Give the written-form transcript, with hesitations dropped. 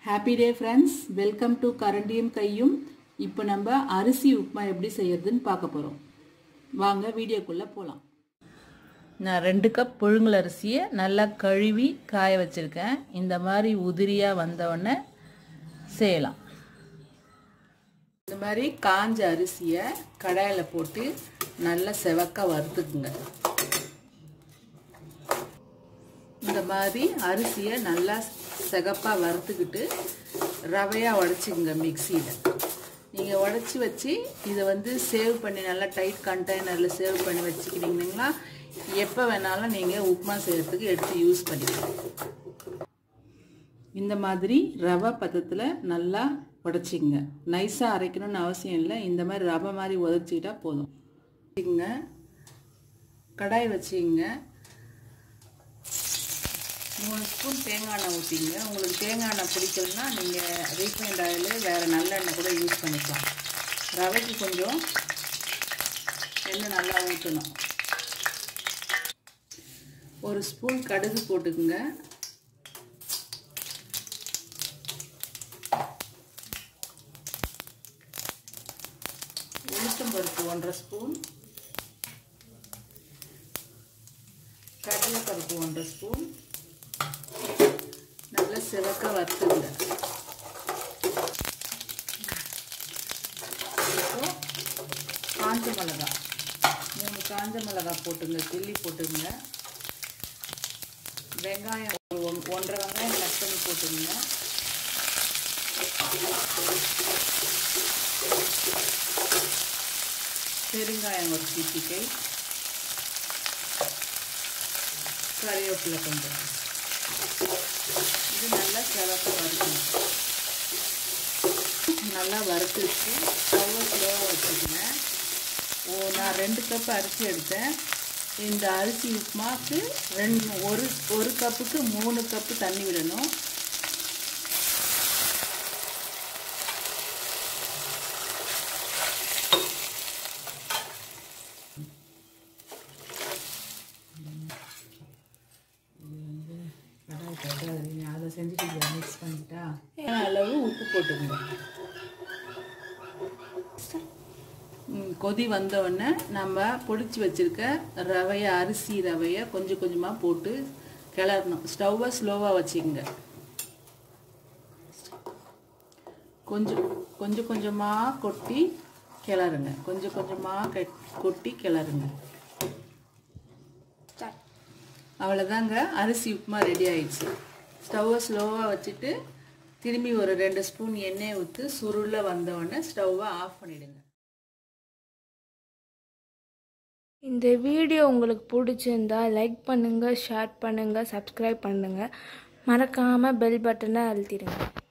Happy day friends, welcome to கரண்டியும் கையும். இப்போ நம்ம அரிசி உப்புமா எப்படி செய்யறதுன்னு பார்க்க போறோம். வாங்க வீடியோக்குள்ள போலாம். நான் 2 கப் புழுங்கல் அரிசியை நல்லா கழுவி காய வச்சிருக்கேன். இந்த மாதிரி உதிரியா வந்தவொடனே செய்யலாம். இந்த மாதிரி காஞ்ச அரிசியை கடாயில போட்டு நல்லா செவக்க வறுத்துக்குங்க. இந்த மாதிரி அரிசியை நல்லா செகப்பா வறுத்துக்கிட்டு ரவையா உடைச்சிக்கங்க மிக்ஸியில். நீங்கள் உடைச்சி வச்சு இதை சேவ் பண்ணி நல்லா டைட் கண்டெய்னரில் சேவ் பண்ணி வச்சுக்கிட்டீங்கன்னா எப்போ வேணாலும் நீங்கள் உப்புமா செய்கிறதுக்கு எடுத்து யூஸ் பண்ணிக்கலாம். இந்த மாதிரி ரவை பதத்தில் நல்லா உடைச்சிக்கங்க. நைஸாக அரைக்கணும்னு அவசியம் இல்லை. இந்த மாதிரி ரவை மாதிரி உதச்சிக்கிட்டா போதும். கடாய் வச்சுங்க. 3 ஸ்பூன் தேங்காய் எண்ணெய் ஊற்றிங்க. உங்களுக்கு தேங்காய் எண்ணெய் பிடிக்கலன்னா நீங்கள் ரீஃபைண்ட் ஆயில் வேறு நல்லெண்ணெய் கூட யூஸ் பண்ணிக்கலாம். ரவைக்கு கொஞ்சம் எண்ணெய் நல்லா ஊற்றணும். 1 ஸ்பூன் கடுகு போட்டுக்குங்க. உளுத்தம்பருப்பு 1.5 ஸ்பூன், கடலைப்பருப்பு 1.5 ஸ்பூன் நல்லா சிவக்க வறுத்துங்க. இப்போ காஞ்ச மிளகா 3 காஞ்ச மிளகா போட்டுங்க, கிள்ளி போட்டுங்க. வெங்காயம் 1.5 வெங்காயம் கட் பண்ணி போட்டுங்க. பெருங்காயம் 1 சிட்டிகை, கறிவேப்பிலை கொஞ்சம். இது நல்லா சிவக்க வறுக்கணும். நல்லா வறுத்துச்சு. ஸ்டவ்வை ஸ்லோவாக வச்சுக்கணும். நான் 2 கப் அரிசி எடுத்தேன். இந்த அரிசி உப்புமாவுக்கு ஒரு கப்புக்கு 3 கப்பு தண்ணி விடணும். அதை செஞ்சுட்டு மிக்ஸ் பண்ணிட்டா அளவு உப்பு போட்டுக்கோங்க. கொதி வந்தோடனே நம்ம பொடிச்சு வச்சிருக்க ரவையை, அரிசி ரவையை கொஞ்சம் கொஞ்சமாக போட்டு கிளறணும். ஸ்டவ்வை ஸ்லோவாக வச்சுக்கோங்க. கொஞ்சம் கொஞ்சமாக கொட்டி கிளறுங்க. கொஞ்சம் கொஞ்சமாக கொட்டி கிளறுங்க. அவ்வளோதாங்க, அரிசி உப்புமா ரெடி ஆயிடுச்சு. ஸ்டவ்வை ஸ்லோவாக வச்சுட்டு திரும்பி ஒரு 2 ஸ்பூன் எண்ணெய் ஊற்றி சுருள வந்தோடனே ஸ்டவ்வை ஆஃப் பண்ணிவிடுங்க. இந்த வீடியோ உங்களுக்கு பிடிச்சிருந்தா லைக் பண்ணுங்கள், ஷேர் பண்ணுங்கள், சப்ஸ்கிரைப் பண்ணுங்கள். மறக்காமல் பெல் பட்டனை அழுத்திடுங்க.